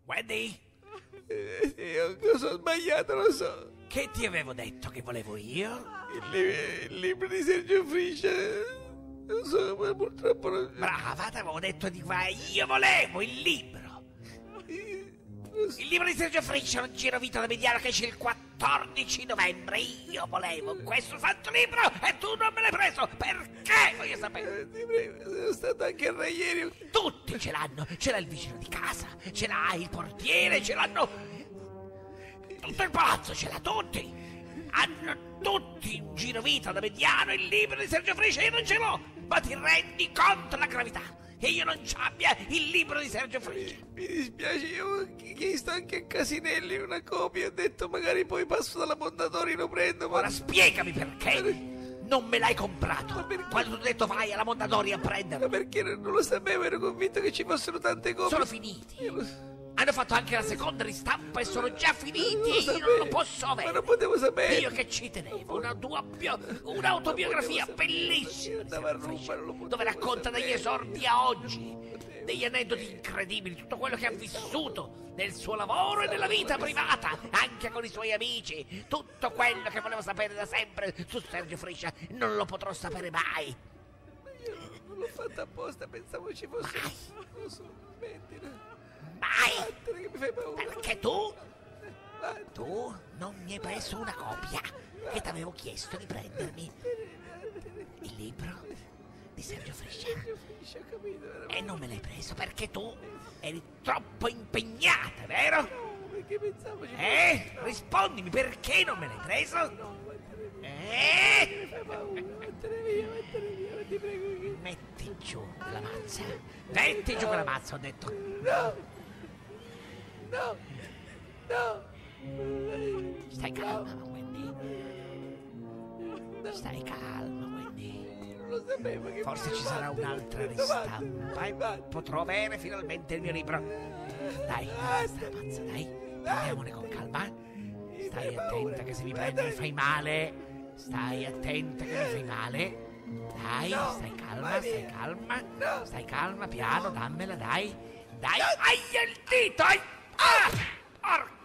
Wendy? Io cosa ho sbagliato, lo so. Che ti avevo detto che volevo io? Il libro di Sergio Friscia. Non so, ma purtroppo non... Brava, ti avevo detto di qua. Io volevo il libro. Il libro di Sergio Friscia, un giro vita da mediano che esce il 14 novembre. Io volevo questo santo libro e tu non me l'hai preso. Perché? Voglio sapere. Ti prego, sono stato anche a ieri. Tutti ce l'hanno. Ce l'ha il vicino di casa, ce l'ha il portiere, ce l'hanno. Tutto il palazzo ce l'ha tutti. Hanno tutti in giro vita da mediano il libro di Sergio Friscia. Io non ce l'ho. Ma ti rendi conto della gravità? Che io non ci abbia il libro di Sergio Friscia. Mi dispiace, io ho chiesto anche a Casinelli una copia. Ho detto magari poi passo dalla Mondadori e lo prendo. Ma... Ora spiegami perché non me l'hai comprato. Quando ti ho detto vai alla Mondadori a prenderlo. Ma perché non lo sapevo, ero convinto che ci fossero tante copie. Sono finiti. Hanno fatto anche la seconda ristampa e sono già finiti. Io non lo posso avere. Ma non potevo sapere. Io che ci tenevo un'autobiografia bellissima di Sergio Friscia, dove racconta degli esordi a oggi, degli aneddoti incredibili, tutto quello che ha vissuto nel suo lavoro e nella vita privata, anche con i suoi amici. Tutto quello che volevo sapere da sempre su Sergio Friscia non lo potrò sapere mai. Io non l'ho fatta apposta, pensavo ci fosse. Non so, smettila. Mai! Che mi fai paura. Perché tu non mi hai preso una copia che ti avevo chiesto di prendermi. Il libro di Sergio Friscia. E non me l'hai preso perché tu eri troppo impegnata, vero? No, perché pensavo ci Rispondimi, perché non me l'hai preso? Mi fai paura, vattene via, ti prego. Metti giù la mazza. Metti giù quella mazza, ho detto. No. Stai calma, Wendy. Stai calma, Wendy. Non lo sapevo che Forse ci sarà un'altra ristampa e potrò avere finalmente il mio libro. Dai, basta la mazza, dai. Andiamone con calma. Stai attenta che se mi prendi mi fai male. Stai attenta che mi fai male. Dai, stai calma, piano, dammela, dai. Dai, ai il dito, ai! Ah! Porca!